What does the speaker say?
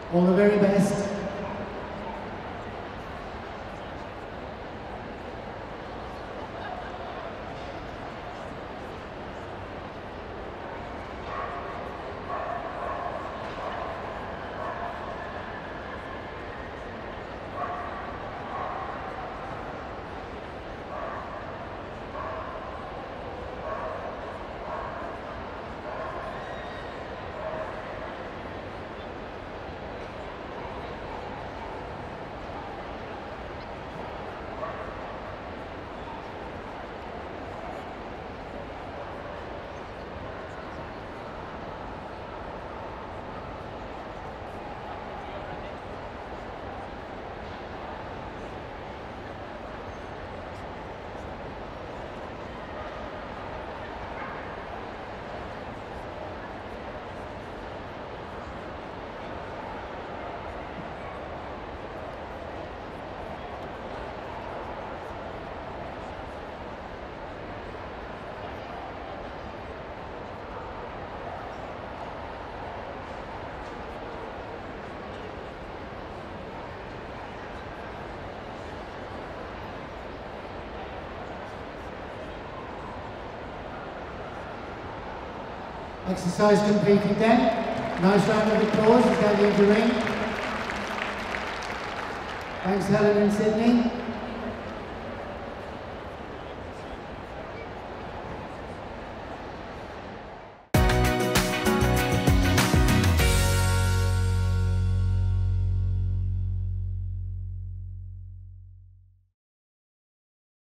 All the very best. Exercise completed then. Nice round of applause as they leave the ring. Thanks Helen and Sydney.